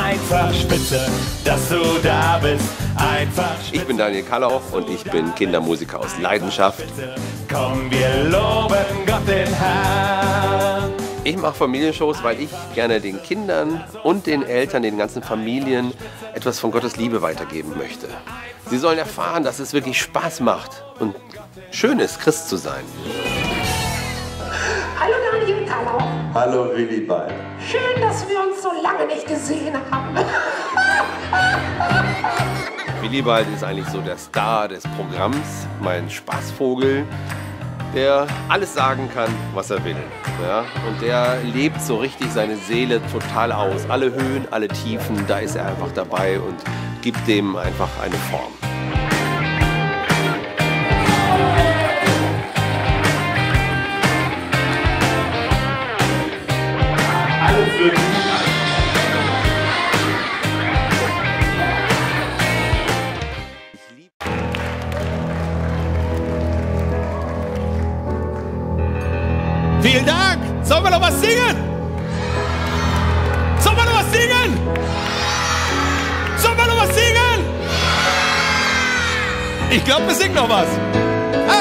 einfach spitze, dass du da bist. Einfach spitze. Ich bin Daniel Kalauch und ich bin Kindermusiker aus Leidenschaft. Komm, wir loben Gott den Herrn. Ich mache Familienshows, weil ich gerne den Kindern und den Eltern, den ganzen Familien etwas von Gottes Liebe weitergeben möchte. Sie sollen erfahren, dass es wirklich Spaß macht und schön ist, Christ zu sein. Hallo Daniel Kalauch. Hallo Willibald. Schön, dass wir uns so lange nicht gesehen haben. Willibald ist eigentlich so der Star des Programms, mein Spaßvogel, der alles sagen kann, was er will. Ja? Und der lebt so richtig seine Seele total aus. Alle Höhen, alle Tiefen, da ist er einfach dabei und gibt dem einfach eine Form. Alles wird gut. Vielen Dank! Sollen wir noch was singen? Sollen wir noch was singen? Sollen wir noch was singen? Ich glaube, wir singen noch was. Ah.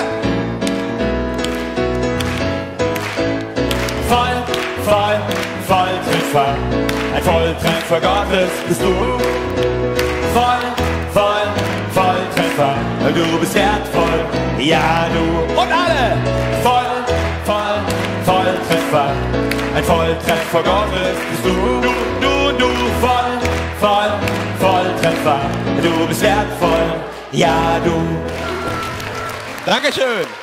Volltreffer. Ein Volltreffer Gottes bist du. Volltreffer. Du bist wertvoll. Ja, du. Und alle. Volltreffer. Ein Volltreffer Gottes bist du. Du. Volltreffer. Du bist wertvoll. Ja, du. Dankeschön.